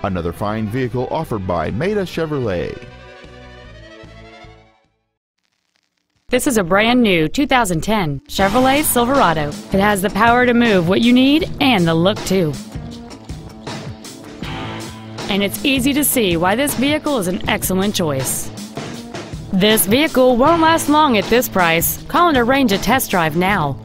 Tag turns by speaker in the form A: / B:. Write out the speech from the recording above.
A: Another fine vehicle offered by Maita Chevrolet.
B: This is a brand new 2010 Chevrolet Silverado. It has the power to move what you need and the look too. And it's easy to see why this vehicle is an excellent choice. This vehicle won't last long at this price. Call and arrange a test drive now.